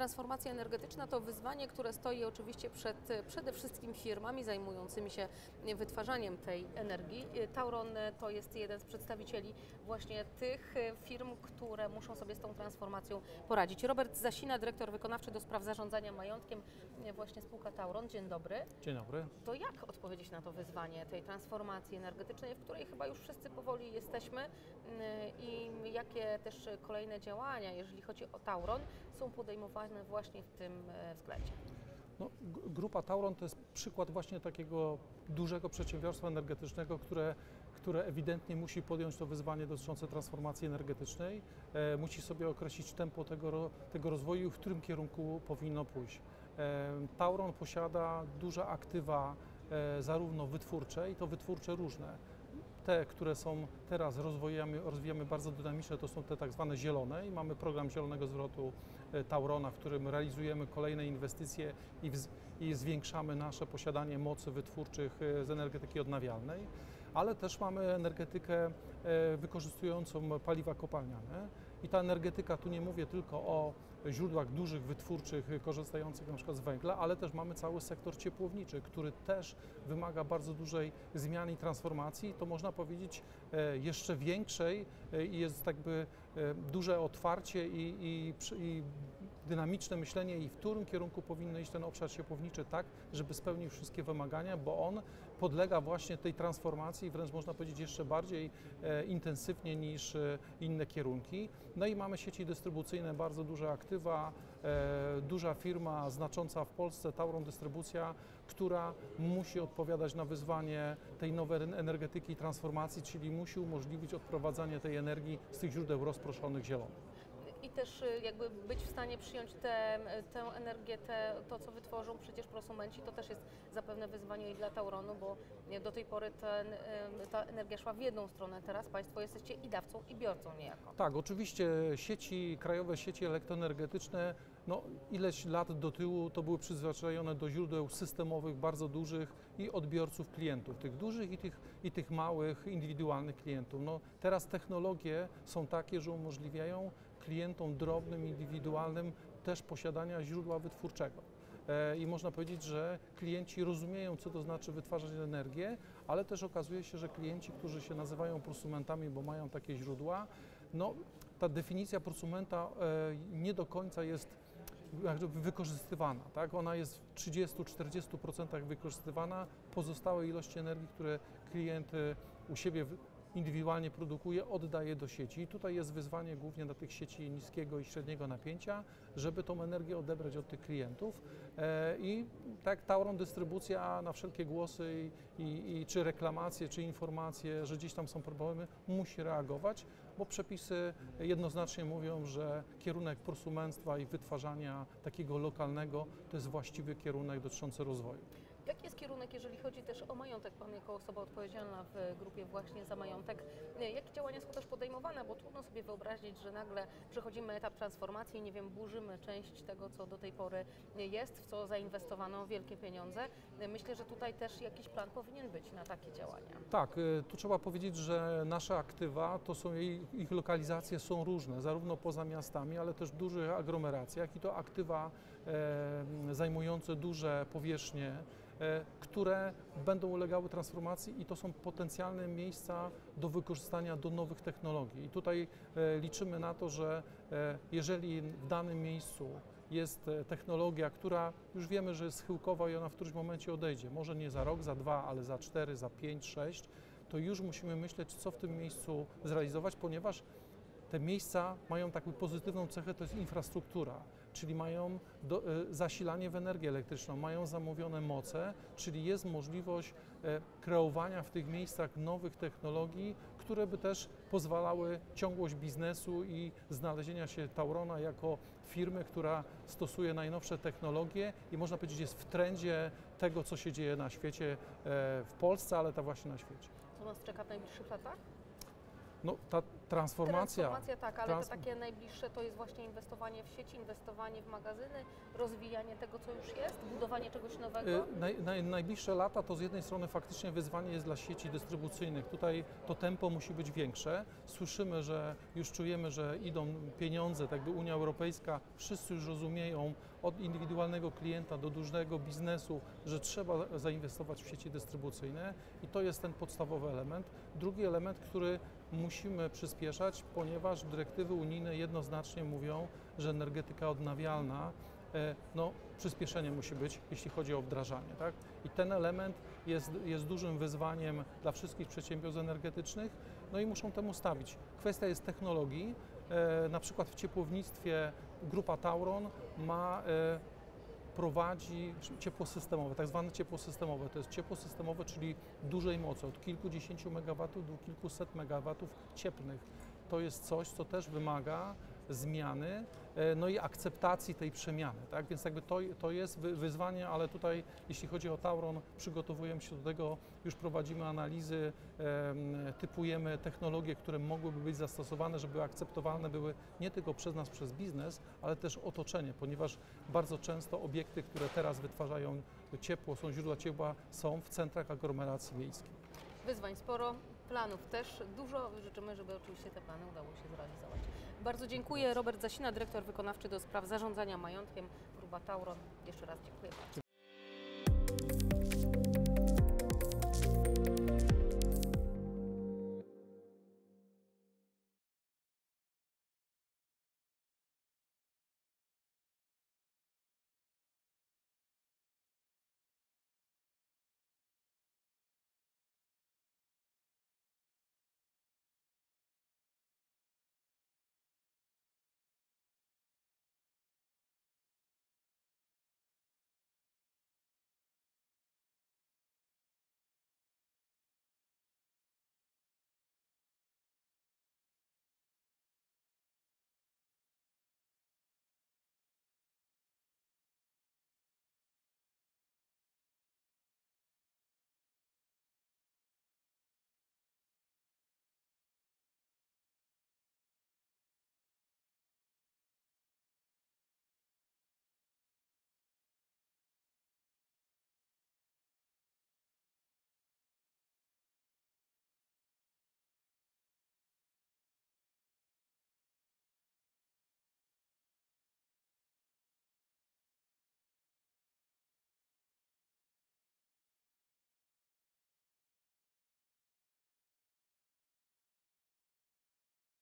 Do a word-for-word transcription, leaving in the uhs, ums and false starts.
Transformacja energetyczna to wyzwanie, które stoi oczywiście przed przede wszystkim firmami zajmującymi się wytwarzaniem tej energii. Tauron to jest jeden z przedstawicieli właśnie tych firm, które muszą sobie z tą transformacją poradzić. Robert Zasina, dyrektor wykonawczy do spraw zarządzania majątkiem, właśnie spółka Tauron. Dzień dobry. Dzień dobry. To jak odpowiedzieć na to wyzwanie tej transformacji energetycznej, w której chyba już wszyscy powoli jesteśmy i jakie też kolejne działania, jeżeli chodzi o Tauron, są podejmowane właśnie w tym względzie? No, grupa Tauron to jest przykład właśnie takiego dużego przedsiębiorstwa energetycznego, które, które ewidentnie musi podjąć to wyzwanie dotyczące transformacji energetycznej, e, musi sobie określić tempo tego, tego rozwoju, w którym kierunku powinno pójść. E, Tauron posiada duże aktywa e, zarówno wytwórcze, i to wytwórcze różne. Te, które są teraz rozwijamy, rozwijamy bardzo dynamicznie, to są te tak zwane zielone i mamy program zielonego zwrotu Taurona, w którym realizujemy kolejne inwestycje i, w, i zwiększamy nasze posiadanie mocy wytwórczych z energetyki odnawialnej, ale też mamy energetykę wykorzystującą paliwa kopalniane i ta energetyka, tu nie mówię tylko o źródłach dużych, wytwórczych, korzystających na przykład z węgla, ale też mamy cały sektor ciepłowniczy, który też wymaga bardzo dużej zmiany i transformacji. To można powiedzieć jeszcze większej i jest jakby duże otwarcie i, i, i dynamiczne myślenie, i w którym kierunku powinien iść ten obszar ciepłowniczy, tak, żeby spełnił wszystkie wymagania, bo on podlega właśnie tej transformacji, wręcz można powiedzieć jeszcze bardziej e, intensywnie niż e, inne kierunki. No i mamy sieci dystrybucyjne, bardzo duże aktywa, e, duża firma znacząca w Polsce, Tauron Dystrybucja, która musi odpowiadać na wyzwanie tej nowej energetyki i transformacji, czyli musi umożliwić odprowadzanie tej energii z tych źródeł rozproszonych zielonych. I też jakby być w stanie przyjąć tę, tę energię, te, to co wytworzą przecież prosumenci, to też jest zapewne wyzwanie i dla Tauronu, bo do tej pory ten, ta energia szła w jedną stronę, teraz Państwo jesteście i dawcą, i biorcą niejako. Tak, oczywiście sieci, krajowe sieci elektroenergetyczne, no ileś lat do tyłu to były przyzwyczajone do źródeł systemowych, bardzo dużych i odbiorców klientów, tych dużych i tych, i tych małych, indywidualnych klientów. No, teraz technologie są takie, że umożliwiają klientom drobnym, indywidualnym też posiadania źródła wytwórczego. I można powiedzieć, że klienci rozumieją, co to znaczy wytwarzać energię, ale też okazuje się, że klienci, którzy się nazywają prosumentami, bo mają takie źródła, no ta definicja prosumenta nie do końca jest wykorzystywana, tak? Ona jest w trzydziestu do czterdziestu procent wykorzystywana, pozostałe ilości energii, które klient u siebie indywidualnie produkuje, oddaje do sieci. I tutaj jest wyzwanie głównie dla tych sieci niskiego i średniego napięcia, żeby tą energię odebrać od tych klientów. I tak Tauron Dystrybucja na wszelkie głosy i, i, i czy reklamacje, czy informacje, że gdzieś tam są problemy, musi reagować, bo przepisy jednoznacznie mówią, że kierunek prosumenctwa i wytwarzania takiego lokalnego to jest właściwy kierunek dotyczący rozwoju. Jaki jest kierunek, jeżeli chodzi też o majątek? Pan jako osoba odpowiedzialna w grupie właśnie za majątek, jakie działania są też podejmowane? Bo trudno sobie wyobrazić, że nagle przechodzimy etap transformacji i nie wiem, burzymy część tego, co do tej pory jest, w co zainwestowano wielkie pieniądze. Myślę, że tutaj też jakiś plan powinien być na takie działania. Tak, tu trzeba powiedzieć, że nasze aktywa, to są ich, ich lokalizacje są różne, zarówno poza miastami, ale też w dużych aglomeracjach i to aktywa e, zajmujące duże powierzchnie, które będą ulegały transformacji i to są potencjalne miejsca do wykorzystania do nowych technologii. I tutaj liczymy na to, że jeżeli w danym miejscu jest technologia, która już wiemy, że jest schyłkowa i ona w którymś momencie odejdzie, może nie za rok, za dwa, ale za cztery, za pięć, sześć, to już musimy myśleć, co w tym miejscu zrealizować, ponieważ te miejsca mają taką pozytywną cechę, to jest infrastruktura, czyli mają do, e, zasilanie w energię elektryczną, mają zamówione moce, czyli jest możliwość e, kreowania w tych miejscach nowych technologii, które by też pozwalały ciągłość biznesu i znalezienia się Taurona jako firmy, która stosuje najnowsze technologie i można powiedzieć jest w trendzie tego, co się dzieje na świecie, e, w Polsce, ale to właśnie na świecie. Co nas czeka w najbliższych latach? No, ta transformacja, Transformacja tak, ale trans- to takie najbliższe to jest właśnie inwestowanie w sieci, inwestowanie w magazyny, rozwijanie tego, co już jest, budowanie czegoś nowego. Y, Naj, naj, najbliższe lata to z jednej strony faktycznie wyzwanie jest dla sieci dystrybucyjnych. Tutaj to tempo musi być większe. Słyszymy, że już czujemy, że idą pieniądze, tak jakby Unia Europejska, wszyscy już rozumieją od indywidualnego klienta do dużego biznesu, że trzeba zainwestować w sieci dystrybucyjne i to jest ten podstawowy element. Drugi element, który musimy przyspieszać, ponieważ dyrektywy unijne jednoznacznie mówią, że energetyka odnawialna, no, przyspieszenie musi być, jeśli chodzi o wdrażanie. Tak? I ten element jest, jest dużym wyzwaniem dla wszystkich przedsiębiorstw energetycznych, no i muszą temu stawić. Kwestia jest technologii, e, na przykład w ciepłownictwie grupa Tauron ma, e, prowadzi ciepło systemowe, tak zwane ciepło systemowe. To jest ciepło systemowe, czyli dużej mocy, od kilkudziesięciu megawatów do kilkuset megawatów cieplnych. To jest coś, co też wymaga zmiany, no i akceptacji tej przemiany, tak? Więc jakby to, to jest wyzwanie, ale tutaj jeśli chodzi o Tauron, przygotowujemy się do tego, już prowadzimy analizy, typujemy technologie, które mogłyby być zastosowane, żeby akceptowalne były nie tylko przez nas, przez biznes, ale też otoczenie, ponieważ bardzo często obiekty, które teraz wytwarzają ciepło, są źródła ciepła, są w centrach aglomeracji miejskiej. Wyzwań sporo, planów też dużo. Życzymy, żeby oczywiście te plany udało się zrealizować. Bardzo dziękuję. Robert Zasina, dyrektor wykonawczy do spraw zarządzania majątkiem, Grupa Tauron. Jeszcze raz dziękuję bardzo.